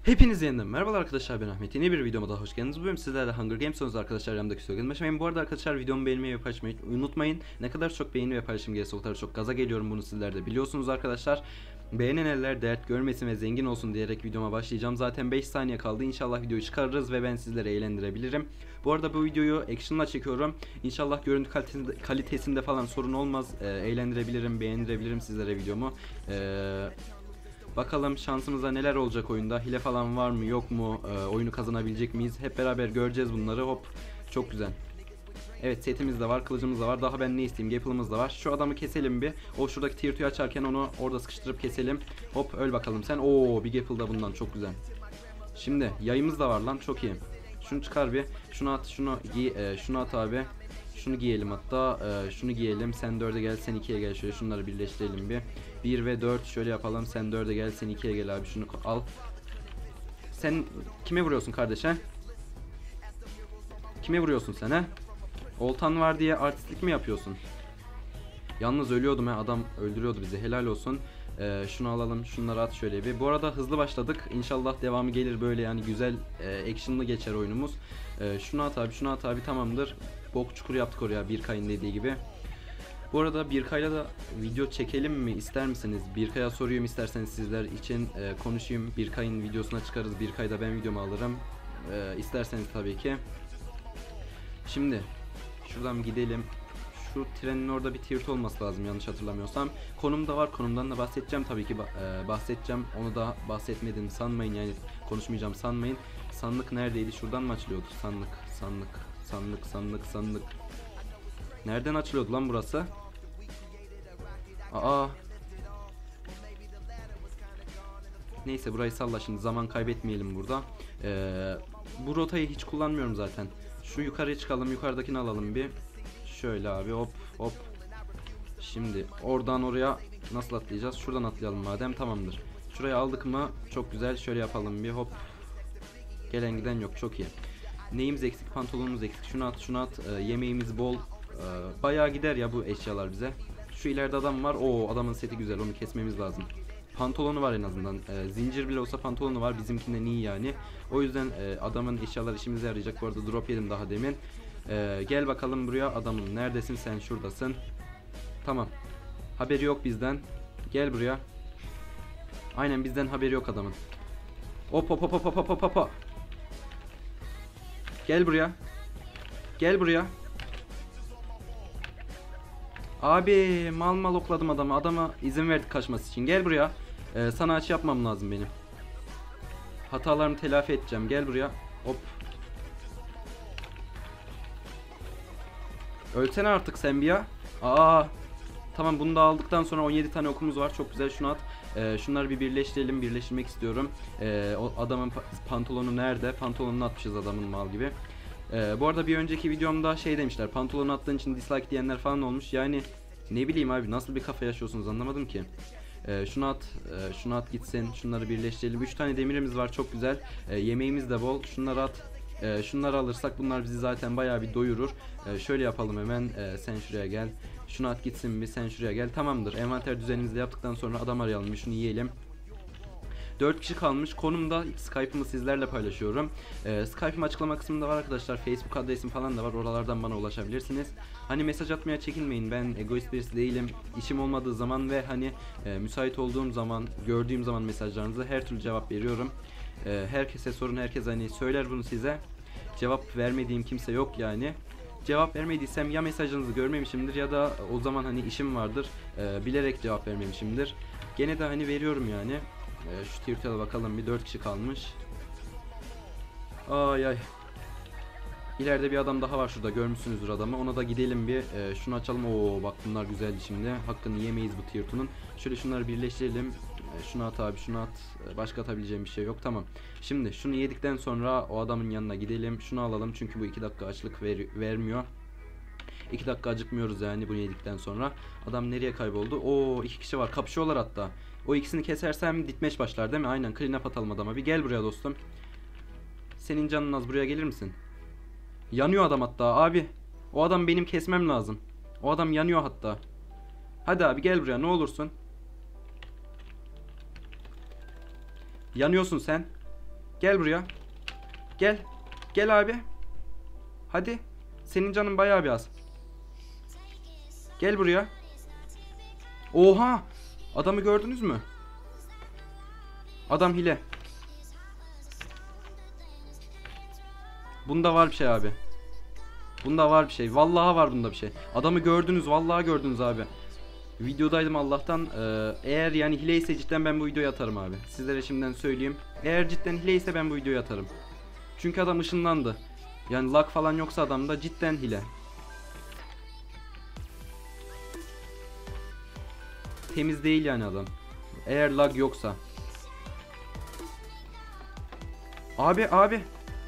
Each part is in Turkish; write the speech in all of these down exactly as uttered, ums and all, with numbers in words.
Hepinize yeniden merhabalar arkadaşlar, ben Ahmet. Yeni bir videoma daha hoş geldiniz. Bu bölüm sizlerle Hunger Games oynuyoruz arkadaşlar. Yanımdaki sloganı başlamayın. Bu arada arkadaşlar, videomu beğenmeyi ve paylaşmayı unutmayın. Ne kadar çok beğeni ve paylaşım gelirse o kadar çok gaza geliyorum, bunu sizler de biliyorsunuz arkadaşlar. Beğenen eller dert görmesin ve zengin olsun diyerek videoma başlayacağım. Zaten beş saniye kaldı. İnşallah videoyu çıkarırız ve ben sizlere eğlendirebilirim. Bu arada bu videoyu action'la çekiyorum. İnşallah görüntü kalitesinde, kalitesinde falan sorun olmaz. Ee, eğlendirebilirim, beğendirebilirim sizlere videomu. Ee, Bakalım şansımıza neler olacak oyunda. Hile falan var mı yok mu? Ee, oyunu kazanabilecek miyiz? Hep beraber göreceğiz bunları. Hop, çok güzel. Evet, setimiz de var, kılıcımız da var. Daha ben ne isteyeyim? Gapple'ımız da var. Şu adamı keselim bir. O şuradaki tier two'yu açarken onu orada sıkıştırıp keselim. Hop, öl bakalım sen. Oo, bir Gapple da bundan, çok güzel. Şimdi yayımız da var lan, çok iyi. Şunu çıkar bir. Şunu at, şunu giy, e, şunu at abi. Şunu giyelim hatta, e, şunu giyelim. Sen dörde gel, sen ikiye gel. Şöyle şunları birleştirelim bir. bir ve dört şöyle yapalım. Sen dörde gel, sen ikiye gel abi. Şunu al. Sen kime vuruyorsun kardeş he? Kime vuruyorsun sen he? Oltan var diye artistlik mi yapıyorsun? Yalnız ölüyordum he, adam öldürüyordu bizi, helal olsun. Ee, şunu alalım, şunları at şöyle bir. Bu arada hızlı başladık, İnşallah devamı gelir böyle, yani güzel e, action'lı geçer oyunumuz. Ee, şunu at abi, şunu at abi, tamamdır. Bok çukuru yaptık oraya, Birkay'ın dediği gibi. Bu arada Birkay'la da video çekelim mi ister misiniz? Birkay'a soruyorum, isterseniz sizler için e, konuşayım. Birkay'ın videosuna çıkarız, Birkay'da ben videomu alırım. E, isterseniz tabii ki. Şimdi şuradan gidelim. Şu trenin orada bir tier olması lazım yanlış hatırlamıyorsam. Konum da var, konumdan da bahsedeceğim tabii ki, e, bahsedeceğim. Onu da bahsetmedim sanmayın, yani konuşmayacağım sanmayın. Sandık neredeydi? Şuradan mı açılıyordu? Sandık, sandık, sandık, sandık, sandık. Nereden açılıyordu lan burası? Aa. Neyse, burayı salla, şimdi zaman kaybetmeyelim burada. Ee, bu rotayı hiç kullanmıyorum zaten. Şu yukarıya çıkalım, yukarıdakini alalım bir. Şöyle abi, hop hop. Şimdi oradan oraya nasıl atlayacağız? Şuradan atlayalım madem, tamamdır. Şurayı aldık mı? Çok güzel, şöyle yapalım bir, hop. Gelen giden yok, çok iyi. Neyimiz eksik? Pantolonumuz eksik. Şunu at, şunu at. Ee, yemeğimiz bol. Ee, bayağı gider ya bu eşyalar bize. Şu ileride adam var. Oo, adamın seti güzel, onu kesmemiz lazım. Pantolonu var en azından. Ee, zincir bile olsa pantolonu var. Bizimkinden iyi yani. O yüzden e, adamın eşyalar işimize yarayacak. Bu arada drop yedim daha demin. Ee, gel bakalım buraya adamım. Neredesin sen? Şuradasın. Tamam. Haberi yok bizden. Gel buraya. Aynen, bizden haberi yok adamın. Hop hop hop hop hop hop hop hop. Gel buraya. Gel buraya. Abi mal mal okladım adamı. Adama izin verdik kaçması için. Gel buraya. Ee, sana açı yapmam lazım benim. Hatalarımı telafi edeceğim. Gel buraya. Hop. Ölsene artık sen bir ya. Aa. Tamam, bunu da aldıktan sonra on yedi tane okumuz var. Çok güzel, şunu at. Ee, şunları bir birleştirelim. Birleştirmek istiyorum. Ee, o adamın pantolonu nerede? Pantolonunu atmışız adamın mal gibi. Ee, bu arada bir önceki videomda şey demişler, pantolonu attığın için dislike diyenler falan olmuş. Yani ne bileyim abi, nasıl bir kafa yaşıyorsunuz anlamadım ki. Ee, şunu at, e, şunu at gitsin. Şunları birleştirelim. üç tane demirimiz var, çok güzel. Ee, yemeğimiz de bol. Şunları at. Ee, şunları alırsak bunlar bizi zaten bayağı bir doyurur. Ee, şöyle yapalım hemen. Ee, sen şuraya gel. Şunu at gitsin bir, sen şuraya gel. Tamamdır. Envanter düzenimizi de yaptıktan sonra adam arayalım bir, şunu yiyelim. dört kişi kalmış. Konumda Skype'ımı sizlerle paylaşıyorum. Ee, Skype'ım açıklama kısmında var arkadaşlar. Facebook adresim falan da var. Oralardan bana ulaşabilirsiniz. Hani mesaj atmaya çekinmeyin. Ben egoist birisi değilim. İşim olmadığı zaman ve hani e, müsait olduğum zaman, gördüğüm zaman mesajlarınızı her türlü cevap veriyorum. E, herkese sorun, herkes hani söyler bunu size. Cevap vermediğim kimse yok yani. Cevap vermediysem ya mesajınızı görmemişimdir ya da o zaman hani işim vardır. E, bilerek cevap vermemişimdir. Gene de hani veriyorum yani. Ee, şu tier bakalım bir, dört kişi kalmış. Ay ay. İleride bir adam daha var şurada, görmüşsünüzdür adamı. Ona da gidelim bir. Ee, şunu açalım. Oo bak, bunlar güzeldi şimdi. Hakkını yemeyiz bu tier iki'nin. Şöyle şunları birleştirelim. Ee, şunu at abi, şunu at. Ee, başka atabileceğim bir şey yok, tamam. Şimdi şunu yedikten sonra o adamın yanına gidelim. Şunu alalım çünkü bu iki dakika açlık ver vermiyor. iki dakika acıkmıyoruz yani bunu yedikten sonra. Adam nereye kayboldu? Oo, iki kişi var, kapışıyorlar hatta. O ikisini kesersem ditmeç başlar değil mi? Aynen, clean up atalım adama. Bir gel buraya dostum. Senin canın az, buraya gelir misin? Yanıyor adam hatta abi. O adam benim kesmem lazım. O adam yanıyor hatta. Hadi abi gel buraya ne olursun. Yanıyorsun sen. Gel buraya. Gel. Gel abi. Hadi. Senin canın bayağı bir az. Gel buraya. Oha. Adamı gördünüz mü? Adam hile. Bunda var bir şey abi. Bunda var bir şey. Vallahi var bunda bir şey. Adamı gördünüz. Vallahi gördünüz abi. Videodaydım Allah'tan. Ee, eğer yani hile ise cidden ben bu videoyu atarım abi. Sizlere şimdiden söyleyeyim. Eğer cidden hile ise ben bu videoyu atarım. Çünkü adam ışınlandı. Yani lag falan yoksa adamda cidden hile. Temiz değil yani adam. Eğer lag yoksa. Abi abi.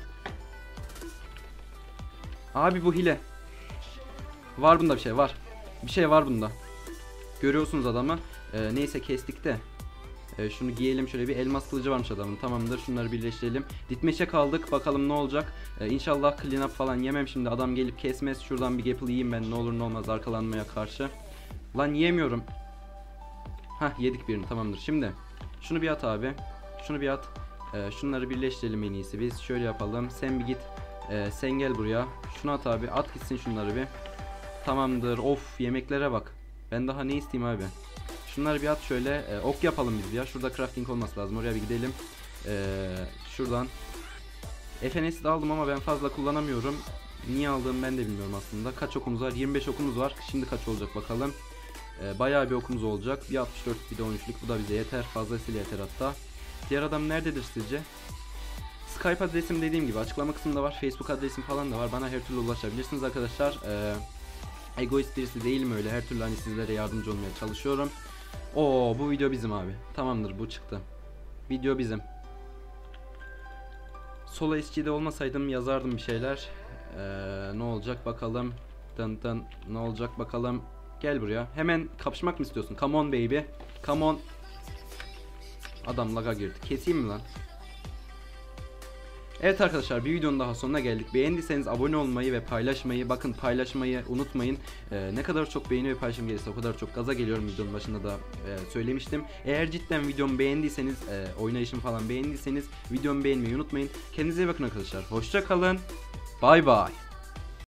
Abi bu hile. Var bunda bir şey var. Bir şey var bunda. Görüyorsunuz adamı. Ee, neyse kestik de. Ee, şunu giyelim, şöyle bir elmas kılıcı varmış adamın. Tamamdır, şunları birleştirelim. Ditmeşe kaldık, bakalım ne olacak. Ee, İnşallah clean up falan yemem şimdi. Adam gelip kesmez. Şuradan bir gapple yiyeyim ben, ne olur ne olmaz arkalanmaya karşı. Lan yiyemiyorum. Hah, yedik birini, tamamdır. Şimdi şunu bir at abi. Şunu bir at. Ee, şunları birleştirelim en iyisi biz. Şöyle yapalım. Sen bir git. Ee, sen gel buraya. Şunu at abi. At gitsin şunları bir. Tamamdır. Of, yemeklere bak. Ben daha ne isteyeyim abi. Şunları bir at şöyle. Ee, ok yapalım biz ya. Şurada crafting olması lazım. Oraya bir gidelim. Ee, şuradan. F N S'i de aldım ama ben fazla kullanamıyorum. Niye aldığımı ben de bilmiyorum aslında. Kaç okumuz var? yirmi beş okumuz var. Şimdi kaç olacak bakalım. Ee, bayağı bir okumuz olacak. Bir altmış dört, bir de on üçlük. Bu da bize yeter. Fazlasıyla yeter hatta. Diğer adam nerededir sizce? Skype adresim dediğim gibi açıklama kısmında var. Facebook adresim falan da var. Bana her türlü ulaşabilirsiniz arkadaşlar. Ee, egoist birisi değilim öyle. Her türlü hani sizlere yardımcı olmaya çalışıyorum. Oo, bu video bizim abi. Tamamdır, bu çıktı. Video bizim. Solo S G'de olmasaydım yazardım bir şeyler. Ee, ne olacak bakalım. Dın dın, ne olacak bakalım. Gel buraya. Hemen kapışmak mı istiyorsun? Come on baby. Come on. Adam laga girdi. Keseyim mi lan? Evet arkadaşlar, bir videonun daha sonuna geldik. Beğendiyseniz abone olmayı ve paylaşmayı, bakın paylaşmayı unutmayın. Ee, ne kadar çok beğeni ve paylaşım gelirse o kadar çok gaza geliyorum, videonun başında da e, söylemiştim. Eğer cidden videomu beğendiyseniz, e, oynayışımı falan beğendiyseniz videomu beğenmeyi unutmayın. Kendinize iyi bakın arkadaşlar. Hoşça kalın. Bay bay.